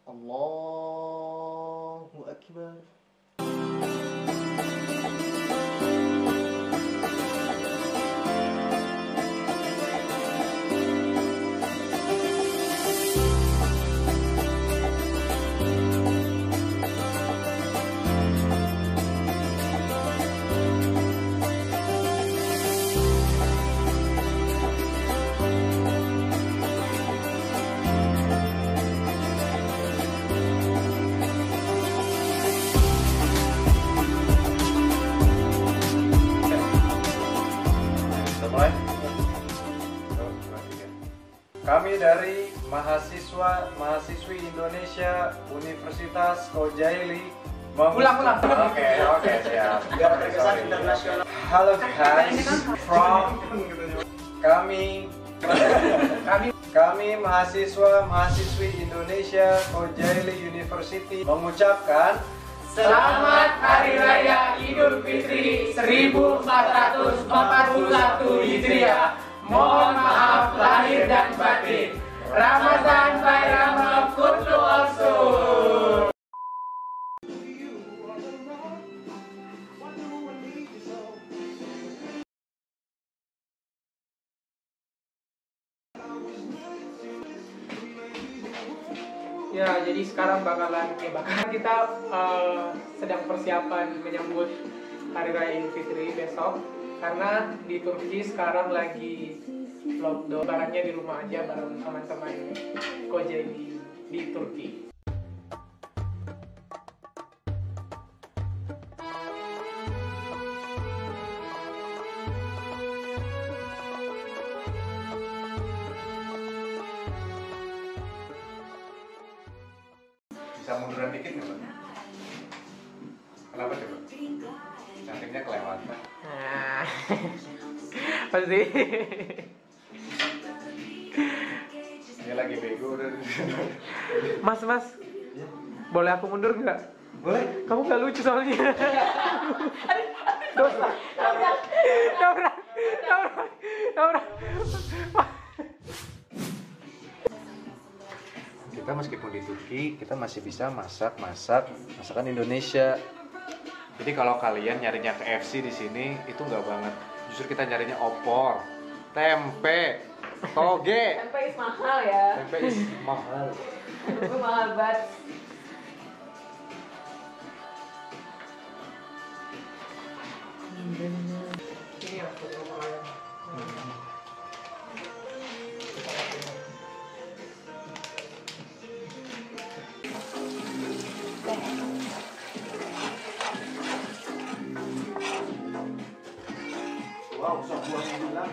Allahu Akbar. Kami dari mahasiswi Indonesia Universitas Kocaeli Ulang. Oke, siap. Biar terkesan internasional. Halo guys, from kami mahasiswi Indonesia Kocaeli University mengucapkan Selamat Hari Raya Idul Fitri 1441 Hijriah. Mohon maaf lahir dan batin. Ramadan Bayram Kutlu also. Ya, jadi sekarang kita sedang persiapan menyambut Hari Raya Idul Fitri besok. Karena di Turki sekarang lagi lockdown, barangnya di rumah aja bareng teman-teman Kocaeli di Turki. bisa munduran dikit nggak, Bang? Kenapa coba? Cantiknya kelewatan. Pasti. Ini lagi bego udah. Mas, boleh aku mundur nggak? Boleh. Kamu nggak lucu soalnya. Dosa. Nabrak. Kita meskipun di Turki, kita masih bisa masakan Indonesia. Jadi kalau kalian nyarinya KFC di sini itu nggak banget. Justru kita nyarinya opor, tempe, toge. Tempe is mahal ya. Tempe is mahal. Itu mahal banget. Ini aku kemarin. Wow, sok buah bilang.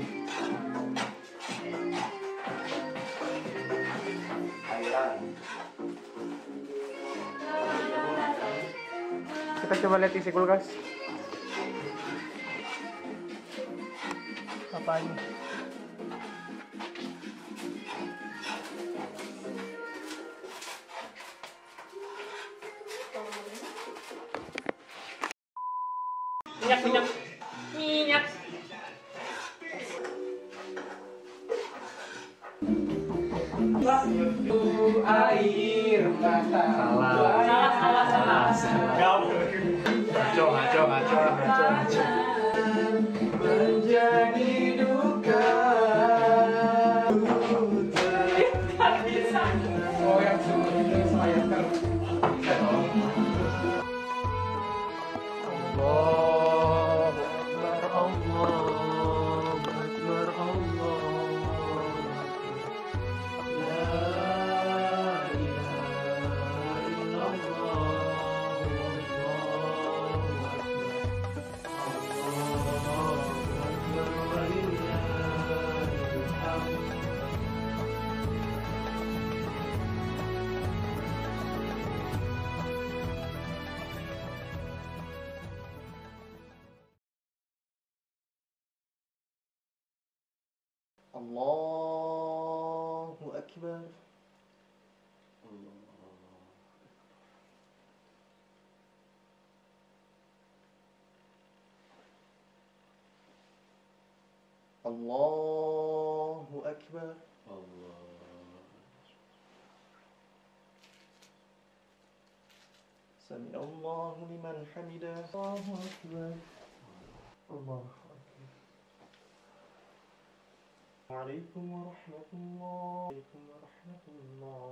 Thailand. Kita coba lihat isi kulkas. Apa ini? Minyak. Air mata. Salah. Ngaco. Menjadi duka. Tidak bisa. Oh, yang ini saya kan. Allahu Akbar. Allahu Akbar. سمع الله لمن حمده الله أكبر الله أكبر عليكم ورحمة الله عليكم ورحمة الله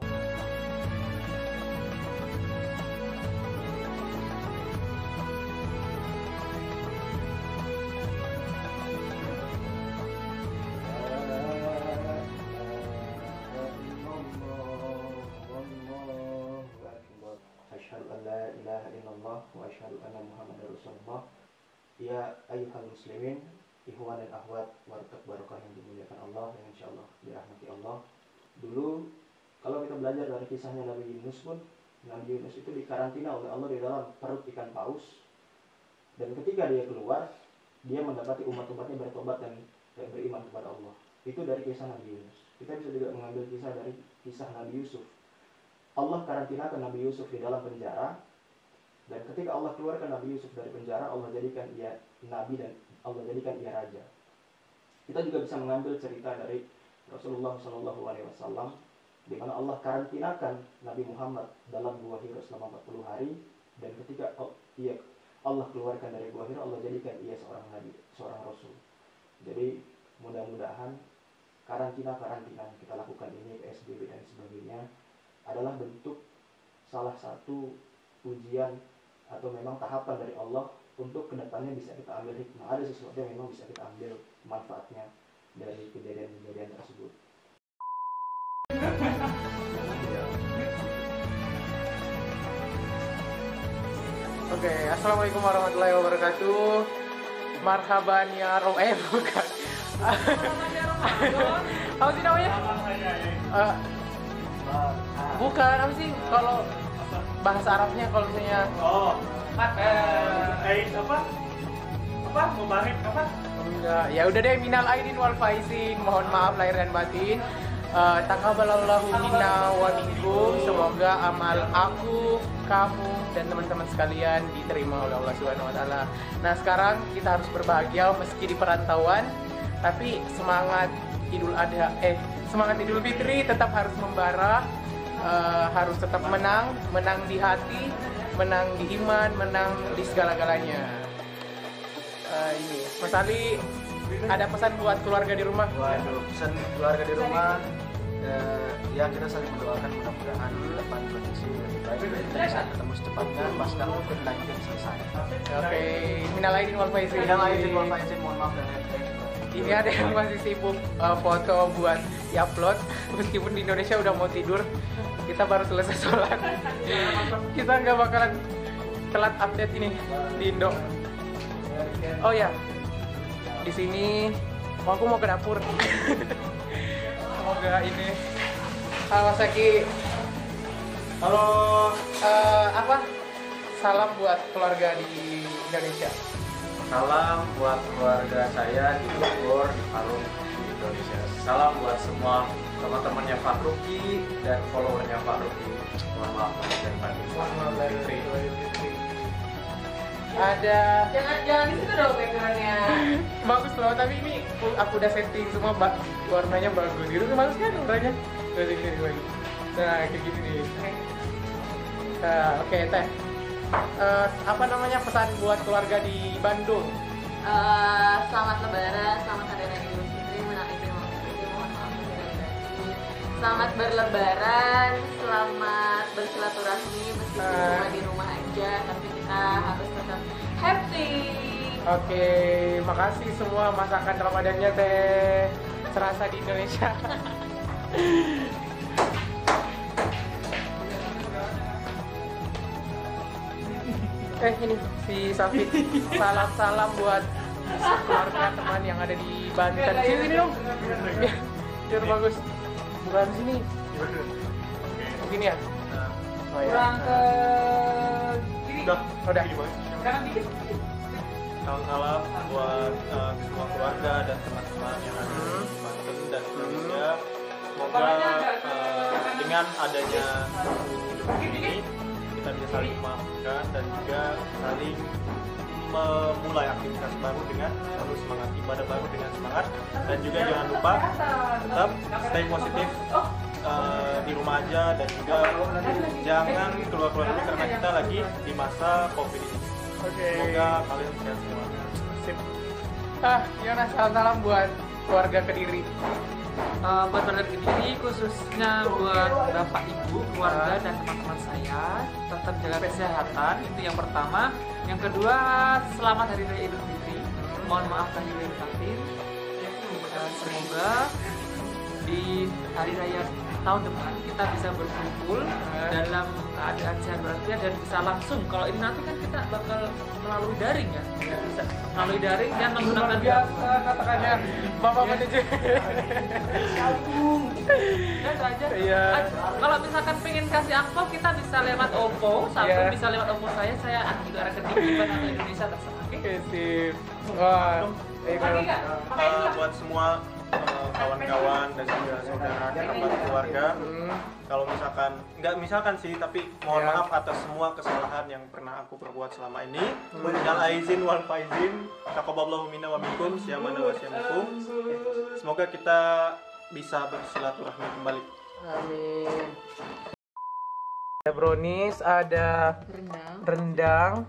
Asyhadu an la ilaha illallah wa asyhadu anna Muhammadar Rasulullah. Ya ayyuhal muslimin, ikhwan dan akhwat, warahmatullahi wabarakatuh yang dimuliakan Allah dan insyaallah dirahmati Allah. Dulu kalau kita belajar dari kisahnya Nabi Yunus pun, Nabi Yunus itu dikarantina oleh Allah di dalam perut ikan paus. Dan ketika dia keluar, dia mendapati umat-umatnya bertobat dan beriman kepada Allah. Itu dari kisah Nabi Yunus. Kita bisa juga mengambil kisah dari kisah Nabi Yusuf. Allah karantinakan Nabi Yusuf di dalam penjara, dan ketika Allah keluarkan Nabi Yusuf dari penjara, Allah jadikan ia nabi dan Allah jadikan ia raja. Kita juga bisa mengambil cerita dari Rasulullah SAW, di mana Allah karantinakan Nabi Muhammad dalam gua Hira selama 40 hari, dan ketika Allah keluarkan dari gua Hira, Allah jadikan ia seorang nabi, seorang rasul. Jadi mudah-mudahan karantina yang kita lakukan ini, PSBB dan sebagainya, adalah bentuk salah satu ujian atau memang tahapan dari Allah untuk kedepannya bisa kita ambil hikmah. Ada sesuatu yang memang bisa kita ambil manfaatnya dari kejadian-kejadian tersebut. Oke, assalamualaikum warahmatullahi wabarakatuh. Marhaban ya bukan. Apa sih namanya? Bukan, apa sih kalau bahasa Arabnya kalau misalnya Mubarak apa? Enggak, ya udah deh, minal aidin wal faizin, mohon maaf lahir dan batin. Taqabbalallahu minna wa minkum, semoga amal aku, kamu dan teman-teman sekalian diterima oleh Allah Subhanahu wa taala. Nah, sekarang kita harus berbahagia meski di perantauan, tapi semangat semangat Idul Fitri tetap harus membara. Harus tetap menang di hati, menang di iman, menang di segala-galanya. Ini Mas Ali, ada pesan buat keluarga di rumah? Waduh, pesan keluarga di rumah, ya kita saling mendoakan mudah-mudahan depan kondisi lebih baik dan kita bisa ketemu secepatnya pasca COVID-19 selesai. Oke, minal aidin wal faizin. Mohon maaf dan Ini ada yang masih sibuk foto buat diupload, meskipun di Indonesia udah mau tidur, kita baru selesai sholat. Kita nggak bakalan telat update ini di Indo. Oh ya, di sini aku mau ke dapur. Semoga ini Kawasaki. Halo, salam buat keluarga di Indonesia. Salam buat keluarga saya di Bogor, di Palu, di Indonesia. Salam buat semua teman-temannya Pak Ruki dan followernya Pak Ruki. Mohon maaf lahir dan batin. Ada Jangan di situ dong backgroundnya. bagus loh, tapi ini aku udah setting semua, warnanya bagus gitu, bagus kan warnanya. Nah, kayak gini nih. Oke, Teh. Apa namanya pesan buat keluarga di Bandung? Selamat Lebaran, selamat Hari Raya Idul Fitri, mohon maaf lahir dan batin. Selamat berlebaran, selamat bersilaturahmi meskipun cuma di rumah aja, tapi kita harus tetap happy. Oke, makasih semua masakan Ramadannya Teh serasa di Indonesia. Ini si Safit, salam buat keluarga teman yang ada di Banten. Sini dong, biar bagus. Bukan sini, begini ya. Oh, ya. Kurang ke kiri. Udah. Kanan dikit. Salam buat semua keluarga dan teman-teman yang ada di Banten dan Indonesia. Semoga dengan adanya ini kita bisa saling memaafkan dan juga saling memulai aktivitas baru dengan penuh semangat, ibadah baru dengan semangat, dan juga jangan lupa tetap stay positif di rumah aja, dan juga jangan keluar-keluar negeri karena kita lagi di masa COVID ini. Oke. Semoga kalian sehat semua. Sip. Yona, salam-salam buat keluarga Kediri. Buat warga Kediri, khususnya buat bapak ibu, keluarga dan teman-teman saya, tetap jaga kesehatan, itu yang pertama. Yang kedua, selamat Hari Raya Idul Fitri. Mohon maaf lahir dan batin. Semoga di hari raya tahun depan kita bisa berkumpul dalam keadaan sehat walafiat dan bisa langsung. Kalau ini nanti kan kita bakal melalui daring ya, bisa melalui daring dan menggunakan Biasa katakannya Bapak Manajer. Ya, itu aja. Iya. Kalau misalkan pengen kasih angpau kita bisa lewat OVO, satu Iya. bisa lewat OVO saya juga rekening Iban atau Indonesia terserah. Oke. Oke, sip. Wah, Buat semua kawan-kawan dan juga saudara kerabat keluarga, kalau misalkan sih, tapi mohon Ya. maaf atas semua kesalahan yang pernah aku perbuat selama ini. Minal aizin wal faizin, taqabbalallahu minna wa minkum, syamana wa syamakum. Semoga kita bisa bersilaturahmi kembali. amin. Ada brownies, ada rendang,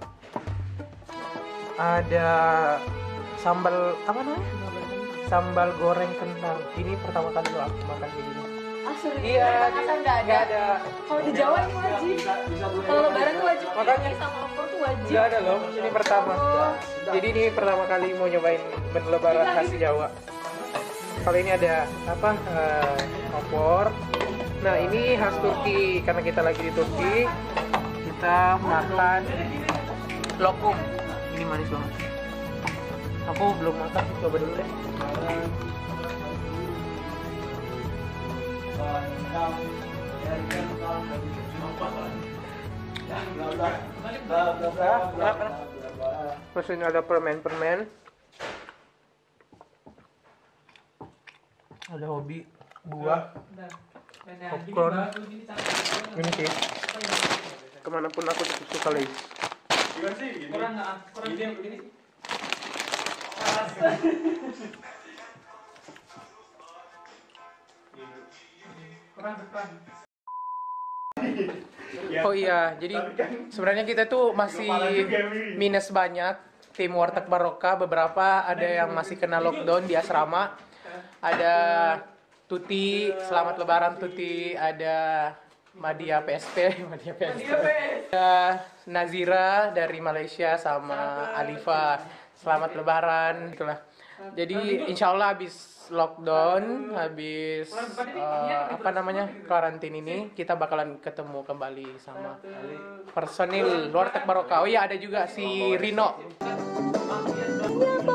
ada sambal apa namanya? Sambal goreng kentang. Ini pertama kali lo aku makan kayak gini. Serius? Iya, Makanan nggak ada. nggak ada. Kalau di Jawa ini wajib. Kalau Lebaran tuh wajib. Makanya. Ini sama opor tuh wajib. Nggak ada loh. Ini pertama. Jadi ini pertama kali mau nyobain menu lebaran khas Jawa. Kalau ini ada apa? Opor. Nah ini khas Turki karena kita lagi di Turki. Kita makan lokum. Ini manis banget. Aku belum makan, coba dulu deh. Terus ini ada permen-permen. Ada hobi buah, popcorn. Ini sih. Kemanapun aku tetap suka Lays. Kurang dia begini. Oh iya, jadi sebenarnya kita tuh masih minus banyak tim Warteg Barokah. Beberapa ada yang masih kena lockdown di asrama. Ada Tuti, selamat Lebaran Tuti. Ada Madia PSP, Ada Nazira dari Malaysia sama Alifa. Selamat Lebaran, itulah. Jadi insya Allah habis lockdown, habis karantin ini, kita bakalan ketemu kembali sama personil Warteg Barokah. Oh iya, ada juga si Rino.